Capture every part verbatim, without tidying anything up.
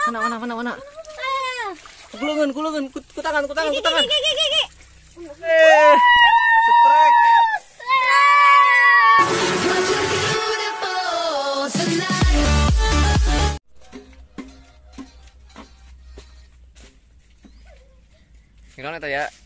Mana mana mana mana. Kulungan kulungan ku tangan ku tangan ku tangan. Eh, strike. Gimana itu ya?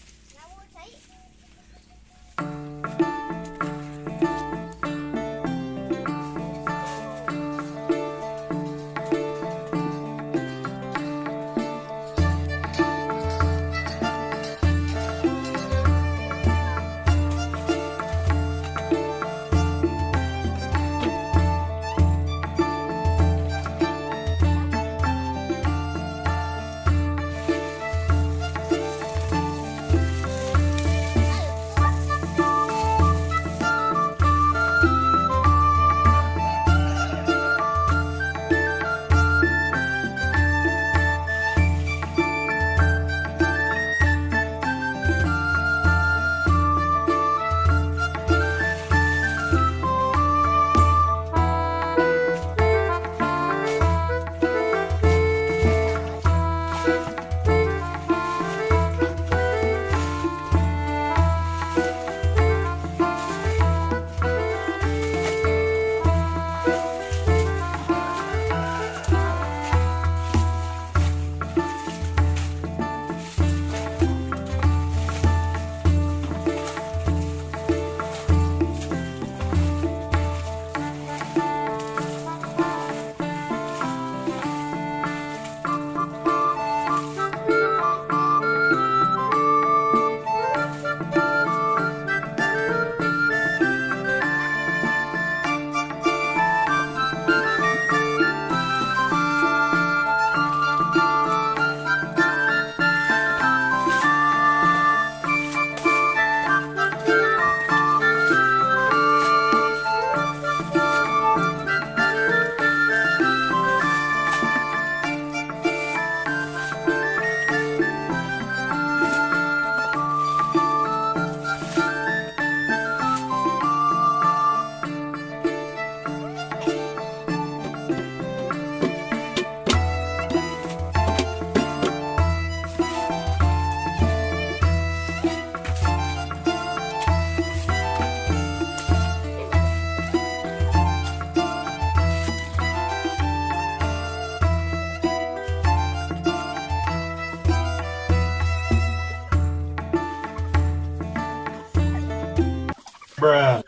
Bruh.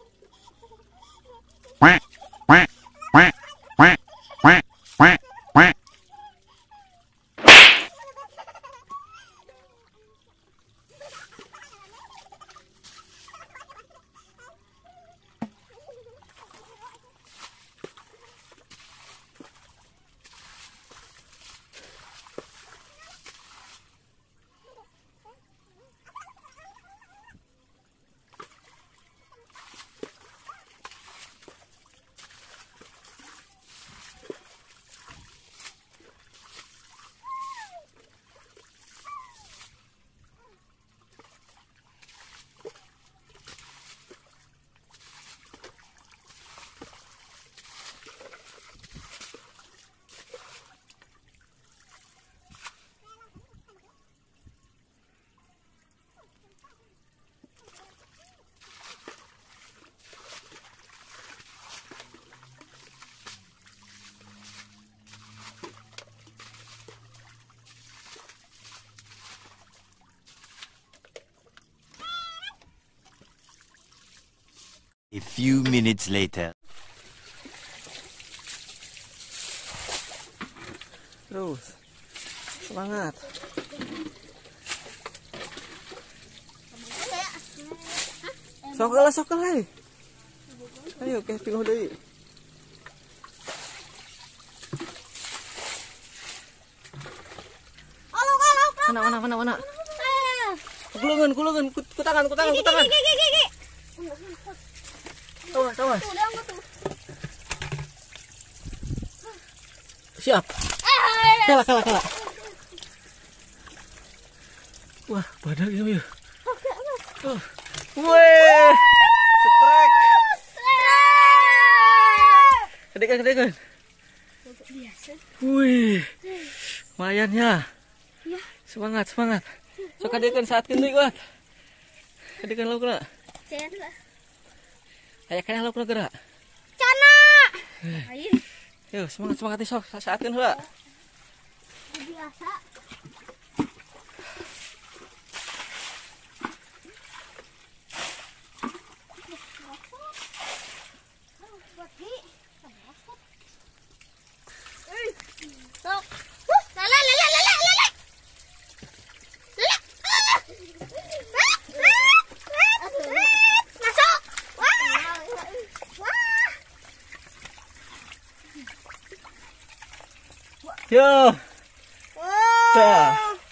A few minutes later. Terus semangat. Sokol lah sokol lah. Ayo ke pinuh deui. Mana mana mana mana. Kulungan kulungan ku tangan ku tangan ku tangan. Awas awas. Siap. Kalah kalah kalah. Wah, badak ini ya. Oh. Weh. Strike. Kedekan kedekan. Wih, lumayan ya. Ya. Semangat, semangat. Sok adegan saat kendui kuat. Adegan lauk nak. Cena. Kayak kena lauk nak gerak. Cana. Ayo. Yuk, semangat semangat sok saat kendui lah. Biasa. Sok. Lala lala lala lala. Lala. Masuk. Wah. Wah. Yo. Dah.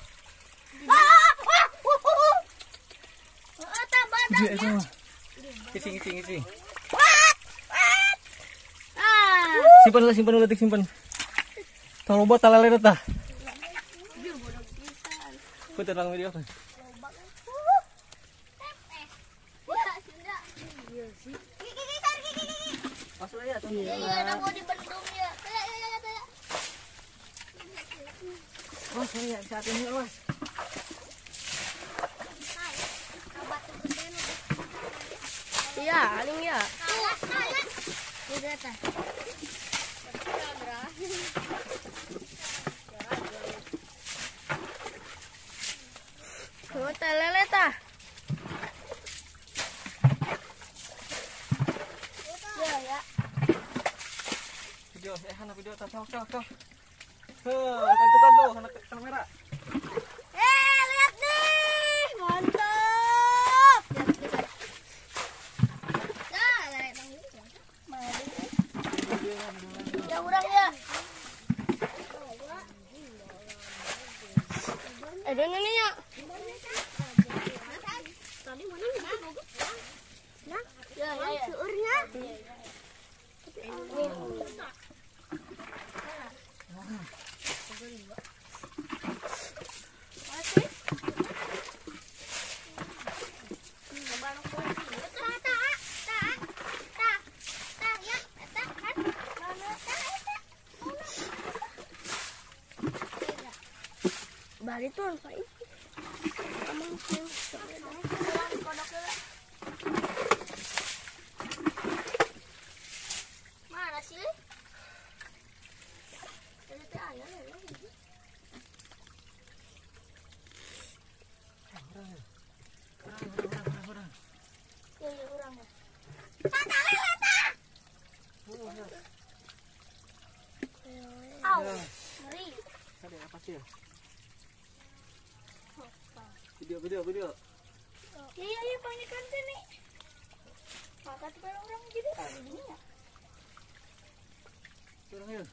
Dia semua. Kicing kicing kicing. Simpan lah simpan uletik simpan. Tolong buat talale dah. Putar lang video kan. Masuk aja tuh. Iya, ada mau dibendung ya. Oh, saya saat ini mas. Iya, aling ya. Udah tah. Oh, telele tah. Ya, ya. Video, eh anak video tak sok sok sok. Heh, tentukan tuh anak kamera. Eh, lihat nih. Mantap. Ya, lele bang. Ya, urang ya. Ada nih ya. Tadi mana nih? Nah, ya, ya, ya. Suurnya. Bariton, Pak. Mana sih? Au, ngeri. Ada apa sih ya? Video video video. Iya, iya, panikan sini. Makat orang gitu. Ini ya. Turun yuk.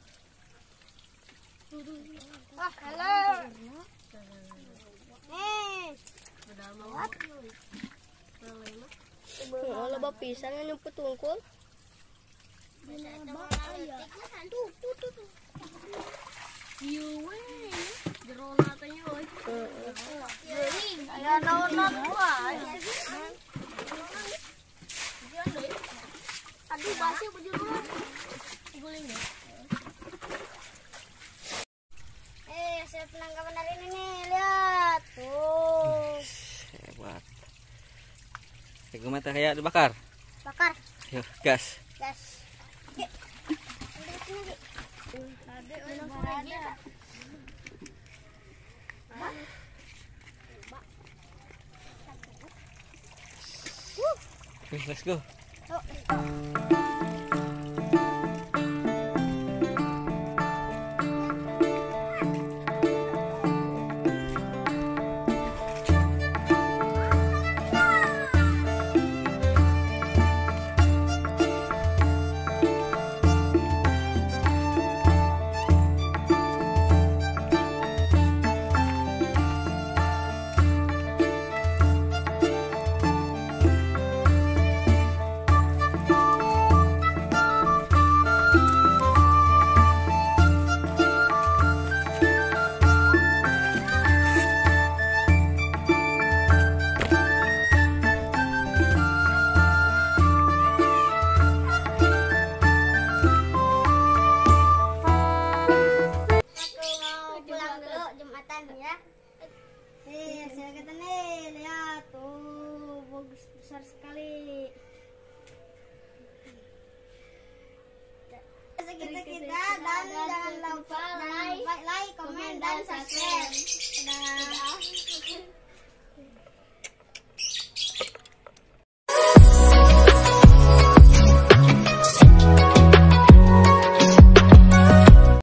Ah, halo. Nih. Bedal banget. Oh, loba pisang yang nyumput tungkul. Tuh, tuh, tuh, tuh. Iya, weh. Jerona tanya, weh. Jering. Ya, naon-naon wah. Aduh, basi baju lu. Guling deh. Eh, saya penangkapan hari ini nih, lihat. Tuh. Hebat. Ego mata kayak dibakar. Bakar. Yuk, gas. Gas. Yuk. Ambil sini, Gi. Ada, ada. Okay, let's go. Oh. kan ya. Nih, hasil kita nih, lihat tuh, bagus besar sekali. Segitu kita dan jangan lupa like, like, komen dan subscribe. Dadah.